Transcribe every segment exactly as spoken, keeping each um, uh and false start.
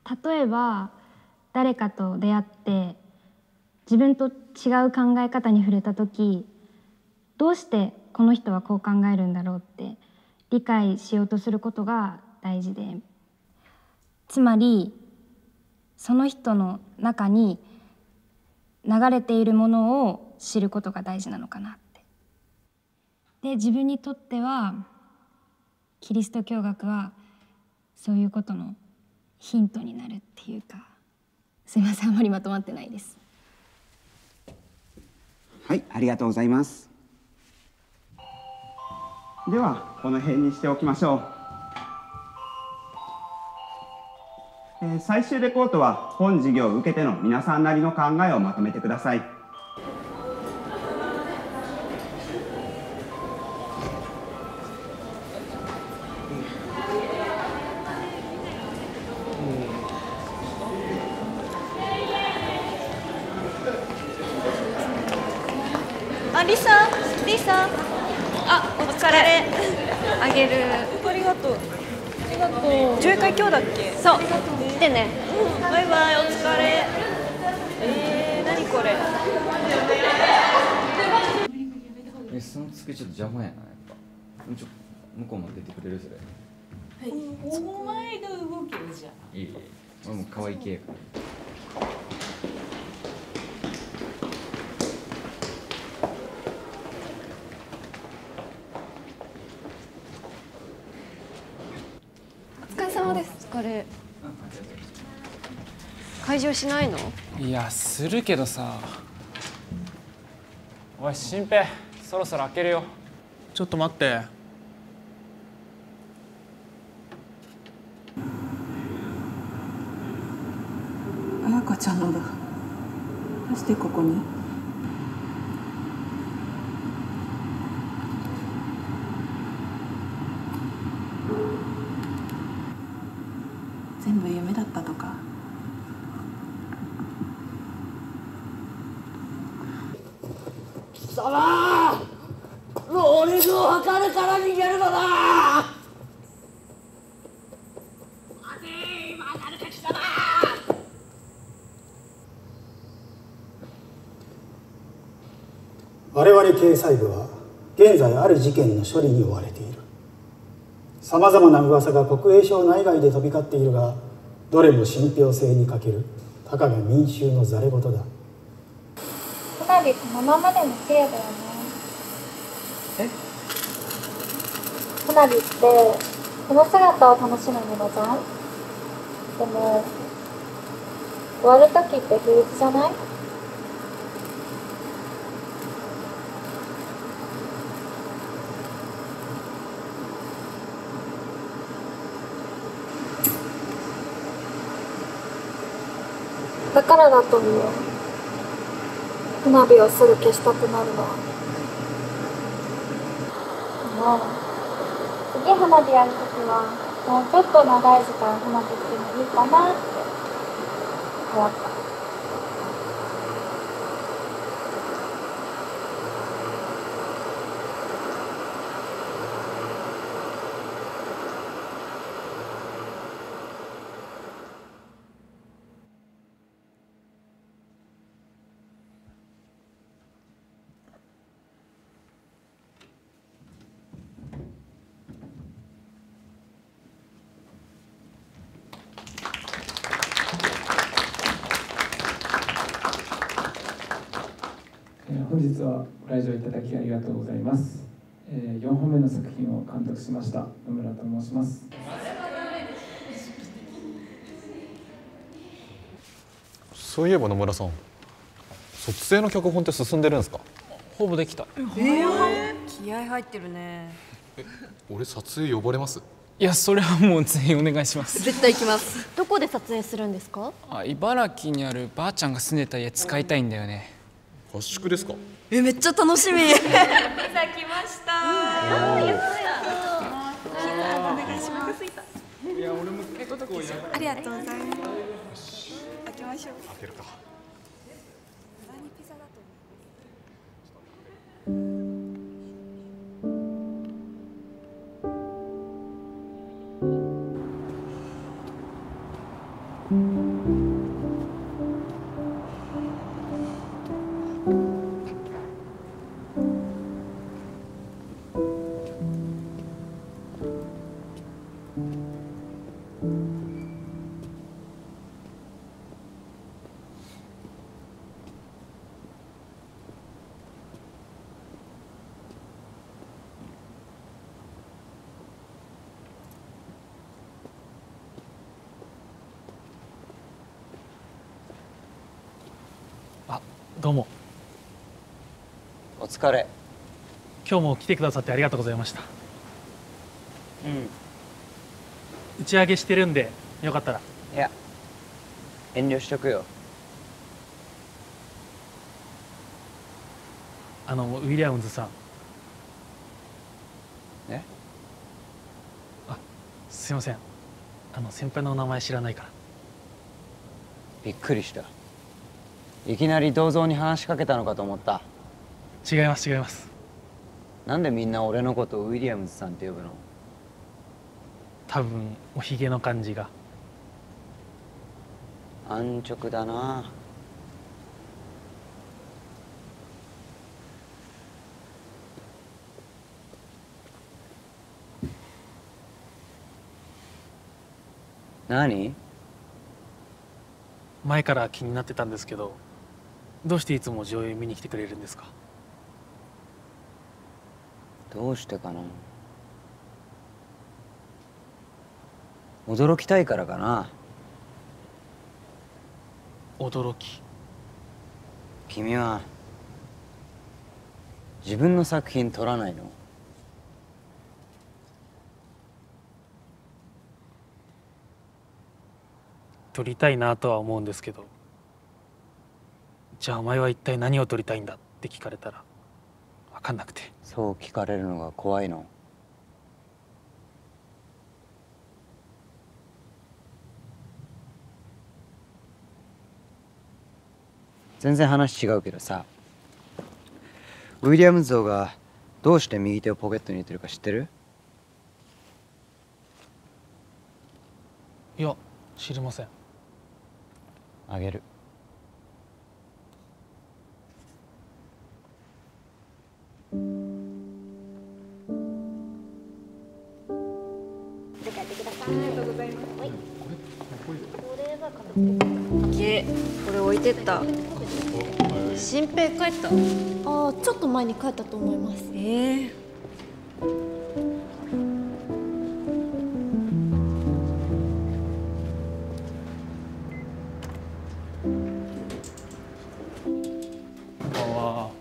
例えば誰かと出会って自分と違う考え方に触れた時、どうしてこの人はこう考えるんだろうって理解しようとすることが大事で、つまりその人の中に流れているものを知ることが大事なのかなって。で、自分にとってはキリスト教学はそういうことのヒントになるっていうか、すいません、あまりまとまってないです。 はい、ありがとうございます。ではこの辺にしておきましょう。えー、最終レポートは本授業を受けての皆さんなりの考えをまとめてください。 あ、リサ、リサ。あ、お疲れ。あげる。 ありがとう。ありがとう。上映会今日だっけ？ そう。来てね。 うん、バイバイ、お疲れ。えー、何これ。 え、その机ちょっと邪魔やな、やっぱ。ちょ向こうも出てくれるそれ。 はい。お前が動けるじゃん。 いいいい。俺も可愛い系やから。 お疲れ様です。お疲れ。会場しないの？ いや、するけどさ。おい、新平、そろそろ開けるよ。 ちょっと待って。 彩香ちゃんのだ。どうしてここに？全部夢だったとか？ 貴様、労力を測るから逃げるのだ。待て、今誰か貴様。 我々経済部は現在ある事件の処理に追われている。さまざまな噂が国営省内外で飛び交っているが、どれも信憑性に欠けるたかが民衆のざれ言だ。 花火このままでも綺麗だよね。 え？ 花火ってこの姿を楽しむものじゃん。でも終わる時って不意じゃない？だからだと思う。花火をすぐ消したくなるのは。でも次花火やるときはもうちょっと長い時間花火してもいいかなって思った。 本日はご来場いただきありがとうございます。えー、よんほんめの作品を監督しました野村と申します。 そういえば野村さん、卒生の脚本って進んでるんですか？ ほぼできた。 えー、気合入ってるね。 え、俺撮影呼ばれます？ いや、それはもう全員お願いします。 絶対行きます。 どこで撮影するんですか？ あ、茨城にあるばあちゃんが住んでた家使いたいんだよね。 合宿ですか？ え、めっちゃ楽しみ。ピザ来ました。 あー、やった。 お願いします。 いや、俺も結構やありがとうございます。開けましょう。 開けるか。 何ピザだと思う？ どうも。 お疲れ。 今日も来てくださってありがとうございました。 うん打ち上げしてるんでよかったら。 いや遠慮しとくよ。 あのウィリアムズさん。 えあすいません、あの先輩の名前知らないから。 びっくりした。いきなり銅像に話しかけたのかと思った。 違います違います。 なんでみんな俺のことをウィリアムズさんって呼ぶの？ 多分おひげの感じが。 安直だな。何？ 前から気になってたんですけど、どうしていつも上映見に来てくれるんですか？ どうしてかな。驚きたいからかな。 驚き？ 君は自分の作品撮らないの？ 撮りたいなとは思うんですけど、じゃあお前は一体何を撮りたいんだって聞かれたら分かんなくて。 そう聞かれるのが怖いの？全然話違うけどさ、ウィリアムズ像がどうして右手をポケットに入れてるか知ってる？ いや知りません。 あげる。 ありがとうございます。け、これ置いてった。新平帰った？ ああ、ちょっと前に帰ったと思います。 ええああ。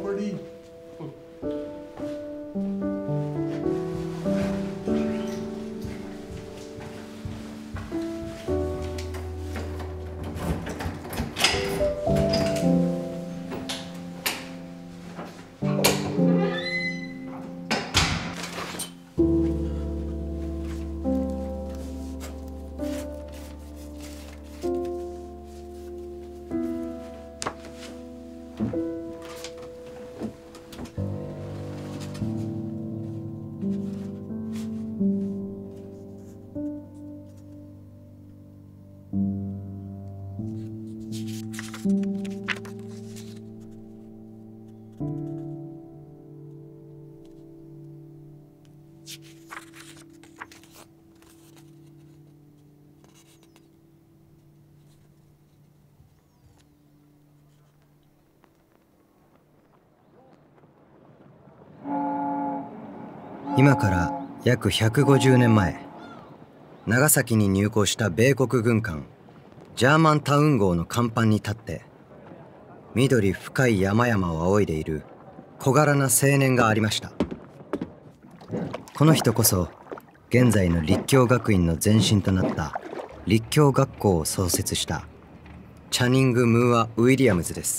今から約ひゃくごじゅうねんまえ、長崎に入港した米国軍艦ジャーマンタウン号の甲板に立って緑深い山々を仰いでいる小柄な青年がありました。この人こそ現在の立教学院の前身となった立教学校を創設したチャニング・ムーア・ウィリアムズです。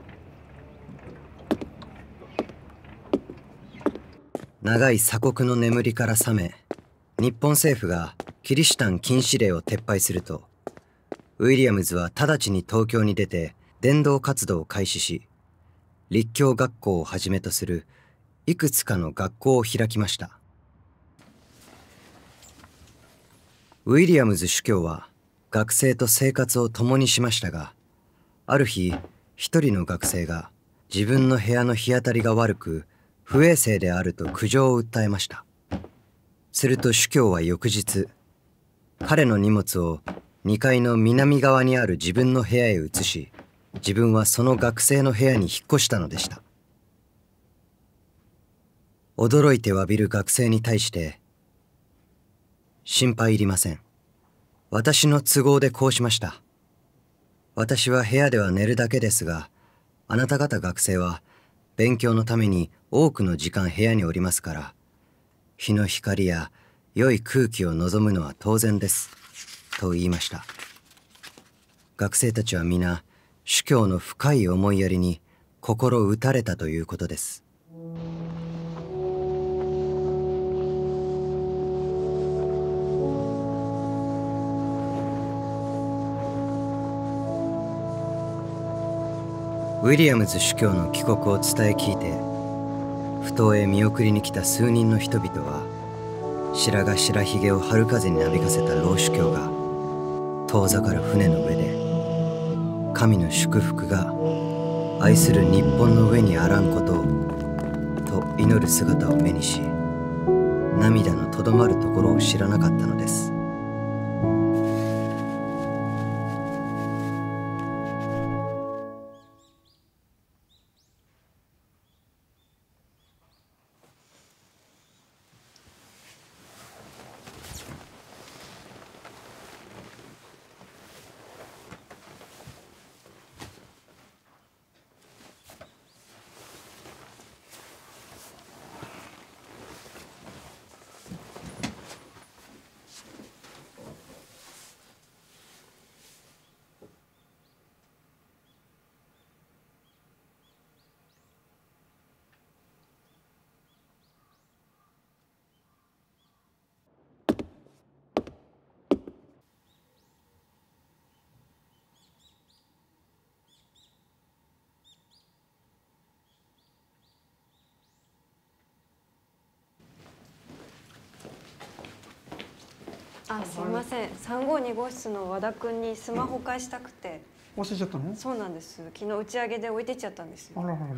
長い鎖国の眠りから覚め、日本政府がキリシタン禁止令を撤廃すると、ウィリアムズは直ちに東京に出て伝道活動を開始し、立教学校をはじめとするいくつかの学校を開きました。ウィリアムズ主教は学生と生活を共にしましたが、ある日一人の学生が自分の部屋の日当たりが悪く不衛生であると苦情を訴えました。すると主教は翌日、彼の荷物をにかいの南側にある自分の部屋へ移し、自分はその学生の部屋に引っ越したのでした。驚いて詫びる学生に対して、心配いりません。私の都合でこうしました。私は部屋では寝るだけですが、 あなた方学生は勉強のために多くの時間部屋におりますから、日の光や良い空気を望むのは当然です、と言いました。学生たちは皆、主教の深い思いやりに心打たれたということです。ウィリアムズ主教の帰国を伝え聞いて、埠頭へ見送りに来た数人の人々は、白髪白ひげを春風になびかせた老主教が遠ざかる船の上で、神の祝福が愛する日本の上にあらんことをと祈る姿を目にし、涙のとどまるところを知らなかったのです。 あ、すいません。さんごうにご室の和田君にスマホ返したくて。 忘れちゃったの？ そうなんです。昨日打ち上げで置いてっちゃったんですよ。 あららら。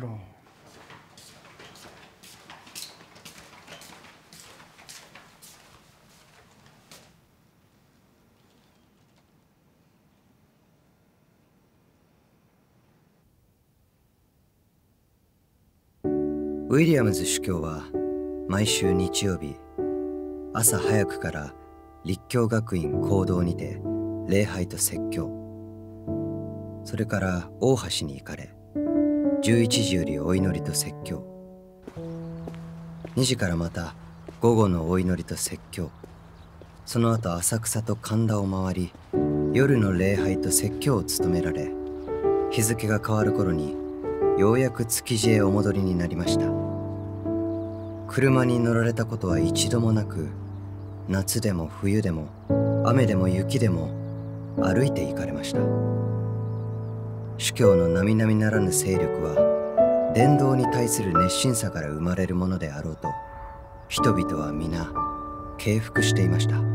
ウィリアムズ主教は毎週日曜日、朝早くから立教学院講堂にて礼拝と説教、それから大橋に行かれ、じゅういちじよりお祈りと説教、にじからまた午後のお祈りと説教、その後浅草と神田を回り、夜の礼拝と説教を務められ、日付が変わる頃にようやく築地へお戻りになりました。車に乗られたことは一度もなく、夏でも冬でも雨でも雪でも歩いて行かれました。主教の並々ならぬ勢力は伝道に対する熱心さから生まれるものであろうと、人々は皆敬服していました。